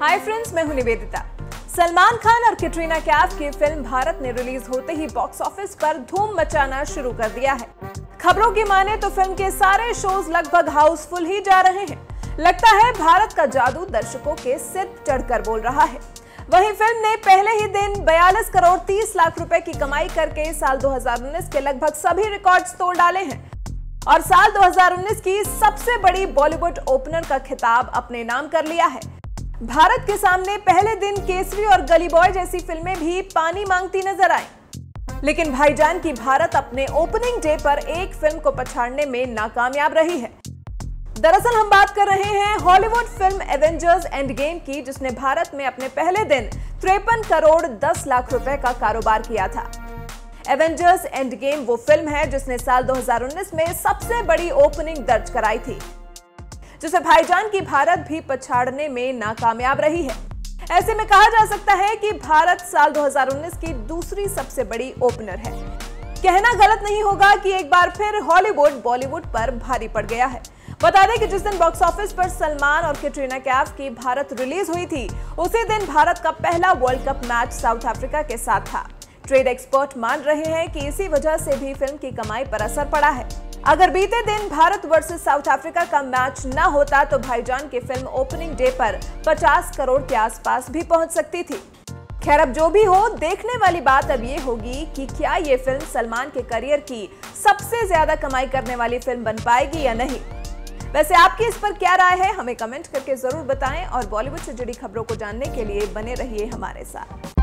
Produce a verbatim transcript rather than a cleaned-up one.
Hi friends, मैं हूं निवेदिता। सलमान खान और कैटरीना कैफ की फिल्म भारत ने रिलीज होते ही बॉक्स ऑफिस पर धूम मचाना शुरू कर दिया है। खबरों की माने तो फिल्म के सारे शोज लगभग हाउसफुल ही जा रहे हैं। लगता है भारत का जादू दर्शकों के सिर चढ़कर बोल रहा है। वहीं फिल्म ने पहले ही दिन बयालीस करोड़ तीस लाख रुपए की कमाई करके साल दो हज़ार उन्नीस के लगभग सभी रिकॉर्ड्स तोड़ डाले हैं और साल दो हज़ार उन्नीस की सबसे बड़ी बॉलीवुड ओपनर का खिताब अपने नाम कर लिया है। भारत के सामने पहले दिन केसरी और गली बॉय जैसी फिल्में भी पानी मांगती नजर आई, लेकिन भाईजान की भारत अपने ओपनिंग डे पर एक फिल्म को पछाड़ने में नाकामयाब रही है। दरअसल हम बात कर रहे हैं Hollywood film Avengers Endgame की, जिसने भारत में अपने पहले दिन तिरपन करोड़ दस लाख रुपए का कारोबार किया था। एवेंजर्स एंड गेम वो फिल्म है जिसने साल दो हज़ार उन्नीस में सबसे बड़ी ओपनिंग दर्ज कराई थी, जिसे भाईजान की भारत भी पछाड़ने में नाकामयाब रही है। ऐसे में कहा जा सकता है कि भारत साल दो हज़ार उन्नीस की दूसरी सबसे बड़ी ओपनर है। कहना गलत नहीं होगा कि एक बार फिर हॉलीवुड बॉलीवुड पर भारी पड़ गया है। बता दें कि जिस दिन बॉक्स ऑफिस पर सलमान और कैटरीना कैफ की भारत रिलीज हुई थी, उसी दिन भारत का पहला world cup match South Africa के साथ था। ट्रेड एक्सपर्ट मान रहे हैं कि इसी वजह से भी फिल्म की कमाई पर असर पड़ा है। अगर बीते दिन भारत वर्सेस साउथ अफ्रीका का मैच न होता तो भाईजान की फिल्म ओपनिंग डे पर पचास करोड़ के आसपास भी पहुंच सकती थी। खैर, अब जो भी हो, देखने वाली बात अब ये होगी कि क्या ये फिल्म सलमान के करियर की सबसे ज्यादा कमाई करने वाली फिल्म बन पाएगी या नहीं। वैसे आपकी इस पर क्या राय है, हमें कमेंट करके जरूर बताएं और बॉलीवुड से जुड़ी खबरों को जानने के लिए बने रहिए हमारे साथ।